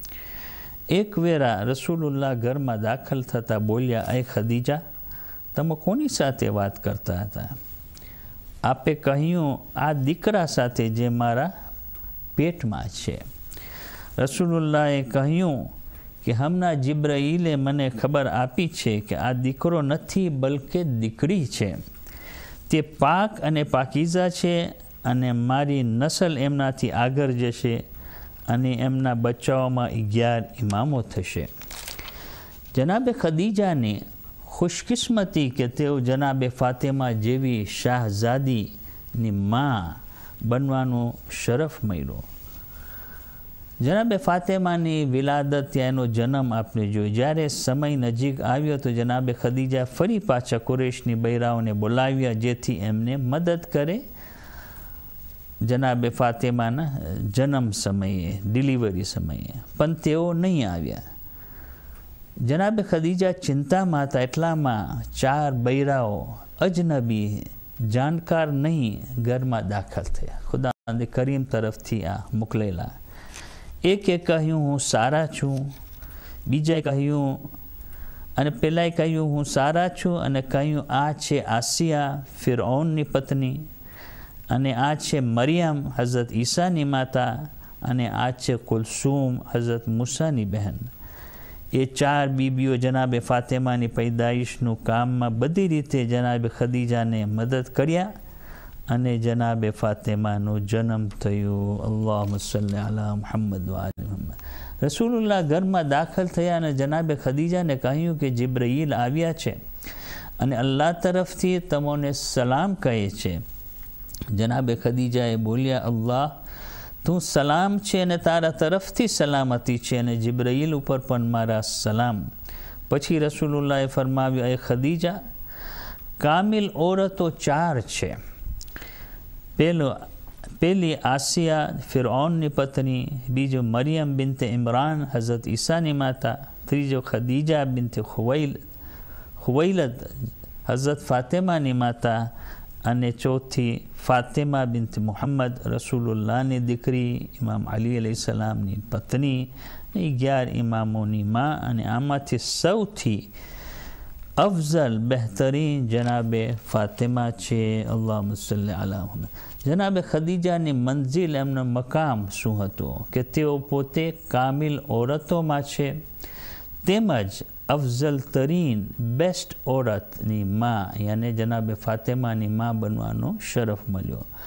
[SPEAKER 1] એક વેરા રસૂલુલ્લાહ ઘરમાં દાખલ થતાં બોલ્યા, એ ખદીજા, તમે કોની સાથે વાત કરતા હતા? આપે કહ્યું, આ દીકરા સાથે જે મારા પેટમાં છે. રસૂલુલ્લાહે કહ્યું કે હમણાં જિબ્રાઈલે મને ખબર આપી છે કે આ દીકરો નથી બલકે દીકરી છે. તે પાક અને પાકીઝા છે અને મારી નસલ એમનાથી આગળ જશે અને એમના બચ્ચાઓમાં 11 ઇમામો થશે. જનાબે ખદીજાને ખુશકિસ્મતી કે તેઓ જનાબે ફાતેમા જેવી શાહઝાદીની માં બનવાનો શરફ મળ્યો. જનાબે ફાતેમાની વિલાદત ત્યાં એનો જન્મ આપણે જોયો. જ્યારે સમય નજીક આવ્યો તો જનાબે ખદીજા ફરી પાછા કુરૈશની બૈરાઓને બોલાવ્યા જેથી એમને મદદ કરે જનાબે ફાતેમાના જન્મ સમયે, ડિલિવરી સમયે. પણ તેઓ નહીં આવ્યા. જનાબે ખદીજા ચિંતામાં હતા. એટલામાં 4 બૈરાઓ અજનબી, જાણકાર નહીં, ઘરમાં દાખલ થયા. ખુદા કરીમ તરફથી આ મોકલેલા. એકે કહ્યું, હું સારા છું. બીજાએ કહ્યું, અને પહેલાંએ કહ્યું, હું સારા છું, અને કહ્યું, આ છે આસિયા, ફિરૌનની પત્ની, અને આ છે મરિયમ, હઝરત ઈસાની માતા, અને આ છે કુલસુમ, હઝરત મૂસાની બહેન. એ 4 બીબીઓ જનાબે ફાતેમાની પૈદાઈશનું કામમાં બધી રીતે જનાબે ખદીજાને મદદ કર્યા અને જનાબે ફાતેમાનો જન્મ થયો. અલ્લાહુમ્મા સલ્લી અલા મુહમ્મદ વ આલી મુહમ્મદ. રસૂલુલ્લાહ ઘરમાં દાખલ થયા અને જનાબે ખદીજાને કહ્યું કે જિબ્રાઈલ આવ્યા છે અને અલ્લાહ તરફથી તમોને સલામ કહે છે. જનાબે ખદીજાએ બોલ્યા, અલ્લાહ, તું સલામ છે અને તારા તરફથી સલામતી છે અને જિબ્રાઈલ ઉપર પણ મારા સલામ. પછી રસૂલુલ્લાહે ફરમાવ્યું, એ ખદીજા, કામિલ ઓરતો 4 છે. પહેલી આસિયા, ફિરૌનની પત્ની. બીજો મરિયમ બિનતે ઇમરાન, હઝરત ઈસાની માતા. ત્રીજો ખદીજા બિનતે ખુવૈલદ, હઝરત ફાતેમાની માતા. અને ચોથી ફાતેમા બિનત મુહમ્મદ, રસૂલુલ્લાહની દીકરી, ઇમામ અલી અલૈહિસ્સલામની પત્ની. 11 ઇમામોની માં. અને આમાંથી સૌથી અફઝલ, બહેતરીન જનાબે ફાતેમા છે. અલ્લાહુમ્મા સલ્લી અલા મુહમ્મદ. જનાબે ખદીજાની મંઝિલ, એમનો મકામ શું હતો કે તેઓ પોતે કામિલ ઓરતોમાં છે તેમજ અફઝલ તરીન બેસ્ટ ઓરતની માં યાને જનાબે ફાતેમાની માં બનવાનો શરફ મળ્યો.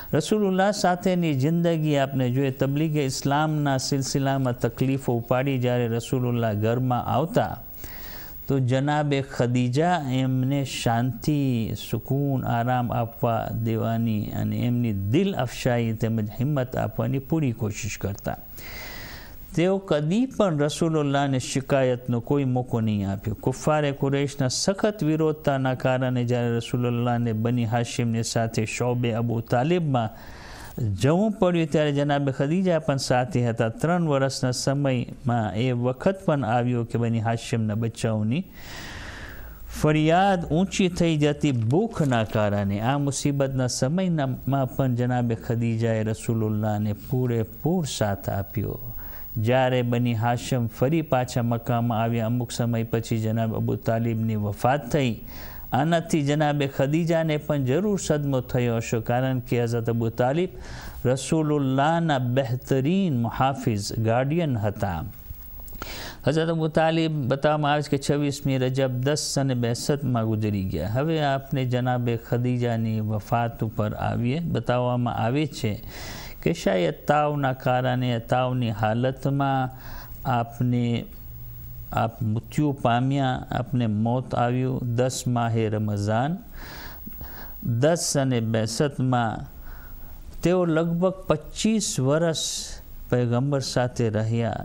[SPEAKER 1] રસૂલુલ્લાહ સાથેની જિંદગી આપણે જોઈએ. તબલીગે ઇસ્લામના સિલસિલામાં તકલીફો ઉપાડી જ્યારે રસૂલુલ્લાહ ઘરમાં આવતા તો જનાબે ખદીજા એમને શાંતિ, સુકૂન, આરામ આપવા દેવાની અને એમની દિલ અફશાઈ તેમજ હિંમત આપવાની પૂરી કોશિશ કરતા. તેઓ કદી પણ રસૂલુલ્લાહને શિકાયતનો કોઈ મોકો નહીં આપ્યો. કુફારે કુરૈશના સખત વિરોધતાના કારણે જ્યારે રસૂલુલ્લાહને બની હાશિમની સાથે શોબે અબુ તાલિબમાં જવું પડ્યું ત્યારે જનાબે ખદીજા પણ સાથે હતા. 3 વર્ષના સમયમાં એ વખત પણ આવ્યો કે બની હાશિમના બચ્ચાઓની ફરિયાદ ઊંચી થઈ જતી ભૂખના કારણે. આ મુસીબતના સમયમાં પણ જનાબે ખદીજાએ રસૂલુલ્લાહને પૂરેપૂર સાથ આપ્યો. જ્યારે બની હાશમ ફરી પાછા મક્કામાં આવ્યા, અમુક સમય પછી જનાબ અબુ તાલિબની વફાત થઈ. આનાથી જનાબે ખદીજાને પણ જરૂર સદમો થયો હશે, કારણ કે હઝરત અબુ તાલિબ રસૂલુલ્લાહના બહેતરીન મુહાફિઝ, ગાર્ડિયન હતા. હઝરત અબુ તાલિબ બતાવવામાં આવે છે કે 26મી રજબ 1062 ગુજરી ગયા. હવે આપણે જનાબે ખદીજાની વફાત ઉપર આવીએ. બતાવવામાં આવે છે કે શાયદ તાવના કારણે, તાવની હાલતમાં આપ મૃત્યુ પામ્યા, આપને મોત આવ્યું 10 માહે રમઝાન 1062માં. તેઓ લગભગ 25 વર્ષ પૈગંબર સાથે રહ્યા.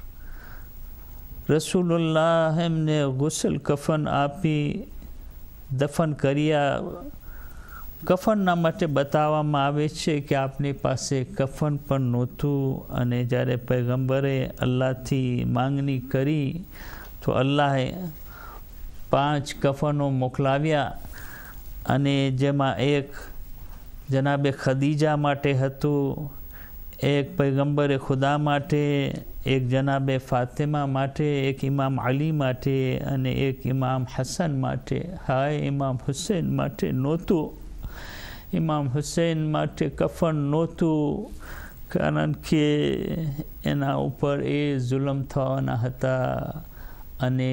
[SPEAKER 1] રસૂલુલ્લાહ એમને ગુસલ કફન આપી દફન કર્યા. કફનના માટે બતાવવામાં આવે છે કે આપની પાસે કફન પણ નહોતું, અને જ્યારે પૈગંબરે અલ્લાહથી માંગણી કરી તો અલ્લાહે 5 કફનો મોકલાવ્યા, અને જેમાં એક જનાબે ખદીજા માટે હતું, એક પૈગંબરે ખુદા માટે, એક જનાબે ફાતિમા માટે, એક ઇમામ અલી માટે અને એક ઇમામ હસન માટે. હાય, ઇમામ હુસૈન માટે નહોતું. ઇમામ હુસૈન માટે કફન નહોતું, કારણ કે એના ઉપર એ જુલમ થવાના હતા અને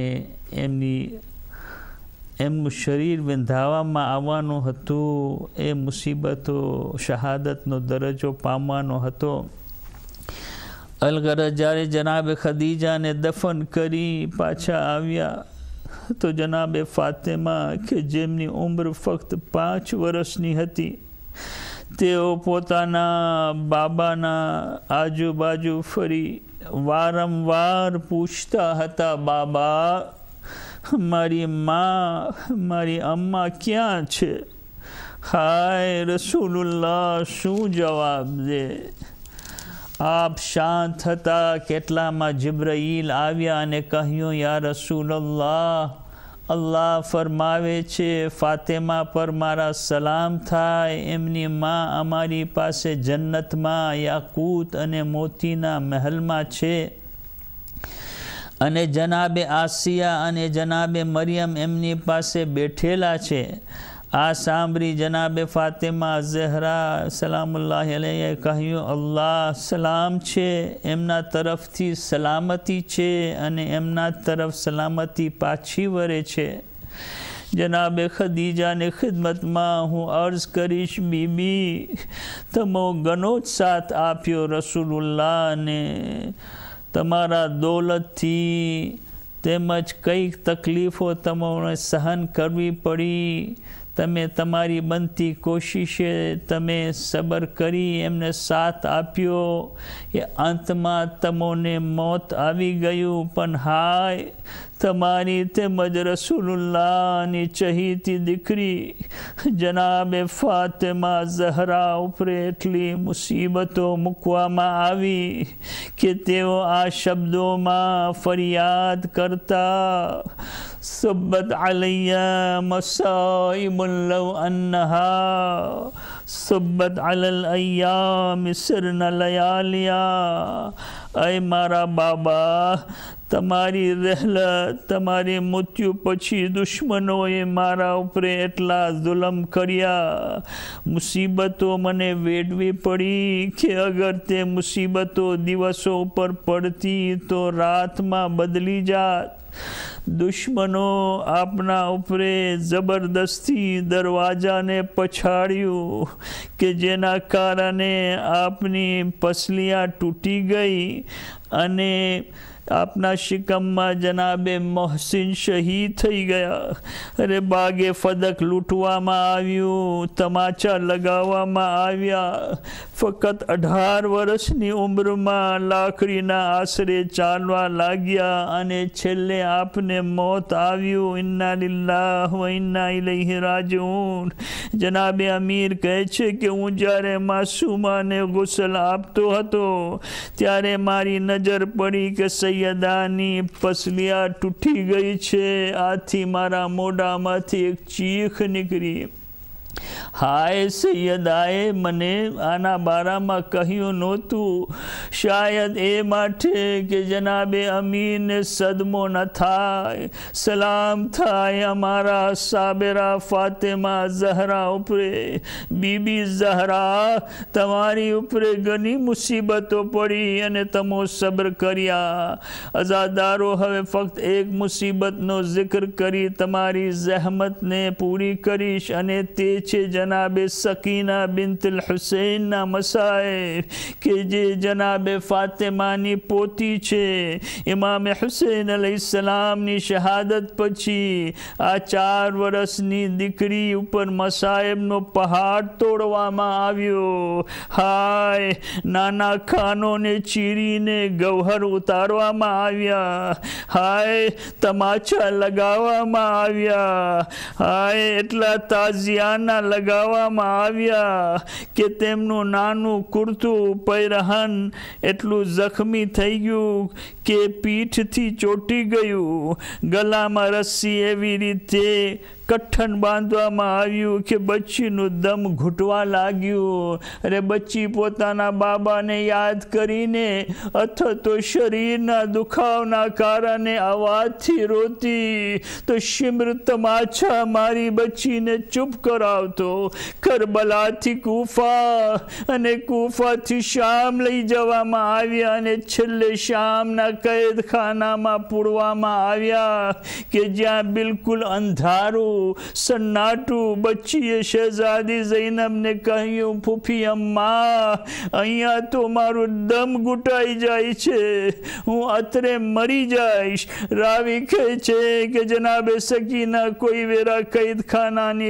[SPEAKER 1] એમનું શરીર વિંધાવવામાં આવવાનું હતું. એ મુસીબતો શહાદતનો દરજ્જો પામવાનો હતો. અલગરજ જ્યારે જનાબે ખદીજાને દફન કરી પાછા આવ્યા તો જનાબે ફાતિમા કે જેમની ઉંમર ફક્ત 5 વર્ષની હતી, તેઓ પોતાના બાબાના આજુબાજુ ફરી વારંવાર પૂછતા હતા, બાબા, મારી માં, મારી અમ્મા ક્યાં છે? હાય રસૂલુલ્લાહ શું જવાબ દે? આપ શાંત હતા. કેટલામાં જિબ્રાઈલ આવ્યા અને કહ્યું, યા રસૂલલ્લાહ, અલ્લાહ ફરમાવે છે ફાતિમા પર મારા સલામ થાય. એમની માં અમારી પાસે જન્નતમાં યાકૂત અને મોતીના મહેલમાં છે, અને જનાબે આસિયા અને જનાબે મરિયમ એમની પાસે બેઠેલા છે. આ સાંભળી જનાબે ફાતિમા ઝહરા સલામુલ્લાહ અલૈહે કહ્યું, અલ્લાહ સલામ છે, એમના તરફથી સલામતી છે અને એમના તરફ સલામતી પાછી વળે છે. જનાબે ખદીજાની ખિદમતમાં હું અર્ઝ કરીશ, બીબી, તમો ઘણો જ સાથ આપ્યો રસૂલુલ્લાહને. તમારા દોલતથી તેમજ કઈ તકલીફો તમને સહન કરવી પડી. તમે તમારી બનતી કોશિશે તમે સબર કરી એમને સાથ આપ્યો. એ અંતમાં તમોને મોત આવી ગયું, પણ હાય, તમારી તેમજ રસૂલુલ્લાહની ચહીતી દીકરી જનાબે ફાતિમા ઝહરા ઉપર એટલી મુસીબતો મૂકવામાં આવી કે તેઓ આ શબ્દોમાં ફરિયાદ કરતા, સબ્બત અલૈયા મસાઈબુન લવ અન્નહા સબ્બત અલલ અય્યામ સિરના લયાલિયા. અય મારા બાબા, તમારી રહેલત, તમારી મૃત્યુ પછી દુશ્મનોએ મારા ઉપર એટલા જુલમ કર્યા, મુસીબતો મને વેડવી પડી કે અગર તે મુસીબતો દિવસો ઉપર પડતી તો રાતમાં બદલી જાત. દુશ્મનો આપના ઉપરે જબરદસ્તી દરવાજાને પછાડ્યું કે જેના કારણે આપની પસલિયા તૂટી ગઈ અને આપના શિકમમાં જનાબે મોહસિન શહીદ થઈ ગયા. અરે બાગે ફદક લૂંટવામાં આવ્યું, તમાચા લગાવવામાં આવ્યા. ફક્ત 18 વર્ષની ઉંમરમાં લાકડીના આશરે ચાલવા લાગ્યા અને છેલ્લે આપને મોત આવ્યું. ઇન્ના લિલ્લાહ વ ઇન્ના ઇલૈહિ રાજીઉન. જનાબે અમીર કહે છે કે હું જ્યારે માસૂમાને ગુસલ આપતો હતો ત્યારે મારી નજર પડી કે સૈયદાની પસલિયા તૂટી ગઈ છે. આથી મારા મોઢામાંથી એક ચીખ નીકળી. હાય, સૈયદાએ મને આના બારામાં કહ્યું નહોતું, શાયદ એ માટે કે જનાબે અમીરને સદમો ન થાય. સલામ થાય અમારા સાબેરા ફાતેમા ઝહરા ઉપરે. બીબી ઝહરા, તમારી ઉપરે ઘણી મુસીબતો પડી અને તમે સબ્ર કર્યા. અઝાદારો હવે ફક્ત એક મુસીબતનો જિક્ર કરી તમારી જહેમતને પૂરી કરીશ અને તે છે જનાબે સકીના બિન્તુલ હુસૈનના મસાઇબ કે જે જનાબે ફાતેમાની પોતી છે. ઇમામ હુસૈન અલૈહિસ્સલામની શહાદત પછી આ 4 વર્ષની દીકરી ઉપર મસાઇબનો પહાડ તોડવામાં આવ્યો. હાય, નાના ખાનોને ચીરીને ગૌહર ઉતારવામાં આવ્યા. હાય, તમાચા લગાવવામાં આવ્યા. હાય, એટલા તાજિયાના લગાવવામાં આવ્યા કે તેમનું નાનું કુર્તું પહેરહન એટલું જખમી થઈ ગયું કે પીઠથી ચોંટી ગયું. ગલામાં રસ્સી એવી રીતે કઠણ બાંધવામાં આવ્યું કે બચ્ચીનું દમ ઘૂંટવા લાગ્યું. અરે બચ્ચી પોતાના બાબાને યાદ કરીને અથવા તો શરીરના દુખાવના કારણે અવાજથી રોતી તો શિમ્ર તમાચા મારી બચ્ચીને ચૂપ કરાવતો. કરબલાથી કૂફા અને કૂફાથી શામ લઈ જવામાં આવ્યા અને છેલ્લે શામના કેદખાનામાં પૂરવામાં આવ્યા કે જ્યાં બિલકુલ અંધારું સન્નાટું. બચ્ચીએ શહેજાદી ઝૈનબને કહ્યું, ફૂફી અમ્મા, અહીંયા તો મારું દમ ઘૂંટાઈ જાય છે, હું અત્રે મરી જઈશ. રાવી કહે છે કે જનાબે સકીના કોઈ વેરા કેદખાનાની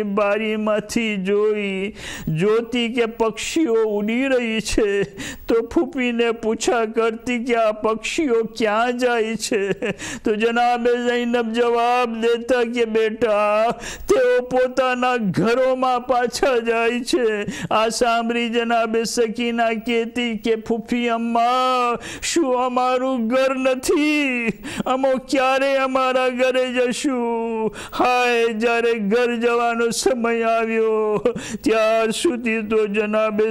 [SPEAKER 1] બારીમાંથી જોતી કે પક્ષીઓ ઉડી રહી છે તો ફૂફીને પૂછા કરતી કે આ પક્ષીઓ ક્યાં જાય છે. તો જનાબે ઝૈનબ જવાબ દેતા કે બેટા, તેઓ પોતાના ઘરોમાં પાછા જાય છે. આ સાંભળી જનાબે સકીના કહેતી કે ફૂફી અમ્મા, શું અમારું ઘર નથી? અમો ક્યારે અમારા ઘરે જશું? હાય, જ્યારે ઘર જવાનો સમય આવ્યો ત્યાર સુધી તો જનાબે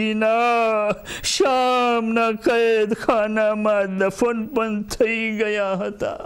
[SPEAKER 1] સકીના શામના કેદખાનામાં દફન પણ થઈ ગયા હતા.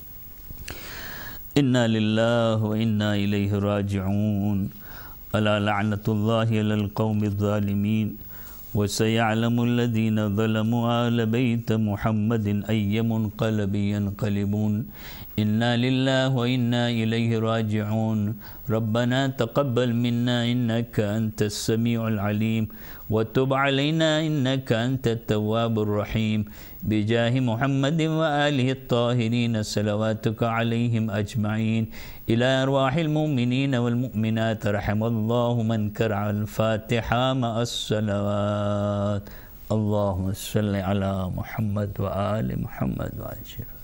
[SPEAKER 1] इन्ना लिल्लाहि व इन्ना इलैहि राजिऊन. अला लअनतुल्लाहि अलल क़ौमिज़ ज़ालिमीन व सयअलमु अल्लज़ीना ज़लमू आल बैत मुहम्मदिन अय्य मुनक़लबिन यनक़लिबून. इन्ना लिल्लाहि व इन्ना इलैहि राजिऊन. रब्बना तक़ब्बल मिन्ना इन्नका अंतस समीउल अलीम व तुब अलैना इन्नका अंतत तव्वाबुर रहीम. बिजाहि मुहम्मदिन व आलिहि त्ताहिरीन सलवातुका अलैहिम अजमईन. इला अरवाहिल मुमिनीन वल मुमिनात रहमल्लाहु मन क़रअ अल फ़ातिहा मअस सलवात. अल्लाहुम्मा सल्लि अला मुहम्मद व आलि मुहम्मद व अजल.